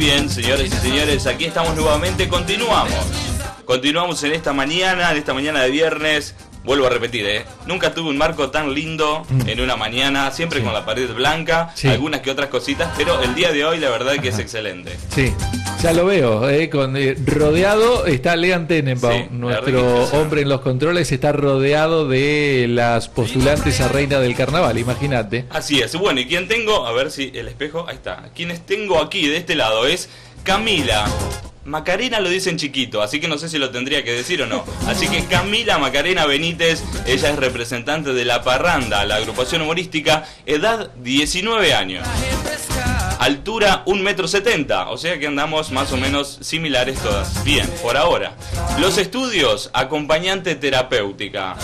bien, señores y señores, aquí estamos nuevamente, continuamos en esta mañana de viernes. Vuelvo a repetir, nunca tuve un marco tan lindo en una mañana, siempre con la pared blanca, algunas que otras cositas, pero el día de hoy la verdad que es excelente. Sí, ya lo veo, rodeado está Lean Tenenbaum, nuestro hombre en los controles, está rodeado de las postulantes a reina del carnaval, imagínate. Así es, bueno, y quien tengo, a ver si el espejo, ahí está, quienes tengo aquí de este lado es Camila. Macarena lo dicen chiquito, así que no sé si lo tendría que decir o no. Así que Camila Macarena Benítez, ella es representante de La Parranda, la agrupación humorística, edad 19 años. Altura 1,70 m, o sea que andamos más o menos similares todas. Bien, por ahora. Los estudios, acompañante terapéutica.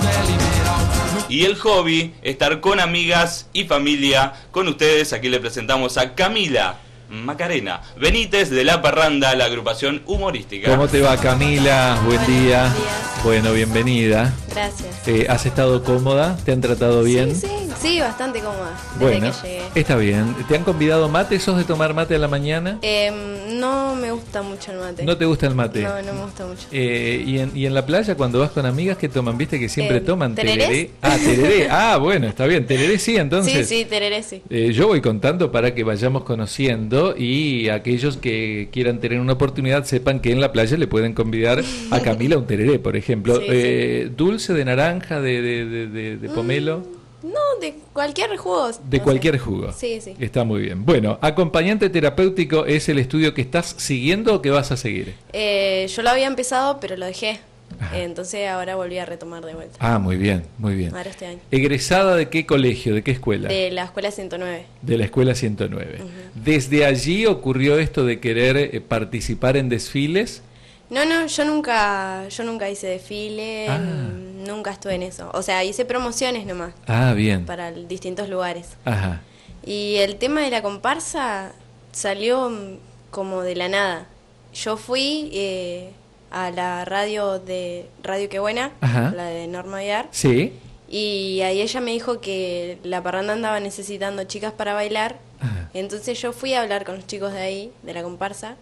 Y el hobby, estar con amigas y familia. Con ustedes, aquí le presentamos a Camila Macarena Benítez de La Parranda, la agrupación humorística. ¿Cómo te va, Camila? Buen día. Bueno, bienvenida. Gracias. ¿Has estado cómoda? ¿Te han tratado bien? Sí, bastante cómoda desde bueno, que llegué. Está bien. ¿Te han convidado mate? ¿Sos de tomar mate a la mañana? No me gusta mucho el mate. ¿No te gusta el mate? No me gusta mucho. ¿Y en la playa cuando vas con amigas qué toman? ¿Viste que siempre toman tereré? Tereré. Bueno, está bien. Tereré sí, entonces. Sí, tereré sí. Yo voy contando para que vayamos conociendo y aquellos que quieran tener una oportunidad sepan que en la playa le pueden convidar a Camila un tereré, por ejemplo. Sí. Dulce, de naranja, de pomelo. No, de cualquier jugo. De cualquier jugo. Sí. Está muy bien. Bueno, acompañante terapéutico es el estudio que estás siguiendo o que vas a seguir. Yo lo había empezado, pero lo dejé. Entonces ahora volví a retomar de vuelta. Ah, muy bien. Ahora este año. ¿Egresada de qué colegio, de qué escuela? De la escuela 109. De la escuela 109. ¿Desde allí ocurrió esto de querer participar en desfiles? No, yo nunca hice desfile, nunca estuve en eso. O sea, hice promociones nomás. Bien. Para distintos lugares. Ajá. Y el tema de la comparsa salió como de la nada. Yo fui a la radio de Radio Qué Buena, la de Norma Villar. Sí. Y ahí ella me dijo que La Parranda andaba necesitando chicas para bailar. Entonces yo fui a hablar con los chicos de ahí, de la comparsa.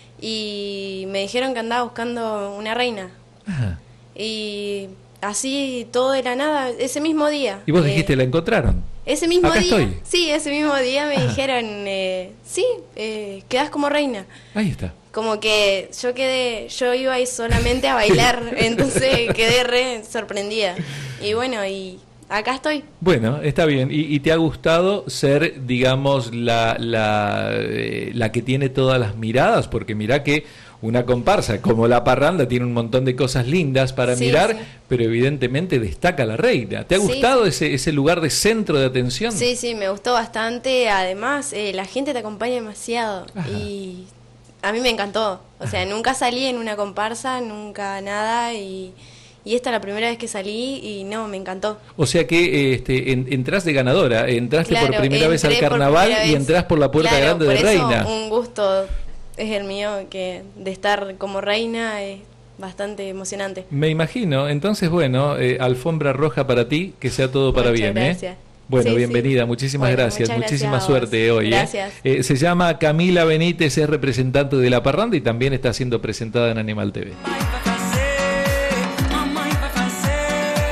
Y me dijeron que andaba buscando una reina. Y así todo de la nada, ese mismo día. ¿Y vos dijiste, la encontraron? Ese mismo Acá día. estoy. Sí, ese mismo día me dijeron, quedás como reina. Ahí está. Como que yo iba ahí solamente a bailar, entonces quedé re sorprendida. Y bueno, y acá estoy. Bueno, está bien. ¿Y te ha gustado ser, digamos, la que tiene todas las miradas? Porque mirá que una comparsa como La Parranda tiene un montón de cosas lindas para mirar, pero evidentemente destaca la reina. ¿Te ha gustado ese lugar de centro de atención? Sí, me gustó bastante. Además, la gente te acompaña demasiado. Y a mí me encantó. O sea, nunca salí en una comparsa, nunca nada, y esta es la primera vez que salí y me encantó. O sea que entrás de ganadora, entraste por primera vez al carnaval y entrás por la puerta grande de reina. Un gusto es el mío, que de estar como reina es bastante emocionante. Me imagino. Entonces, bueno, alfombra roja para ti, que sea todo para bien. Gracias. Bueno, bienvenida, muchísimas gracias, muchísima suerte hoy. Gracias. Se llama Camila Benítez, es representante de La Parranda y también está siendo presentada en Animal TV.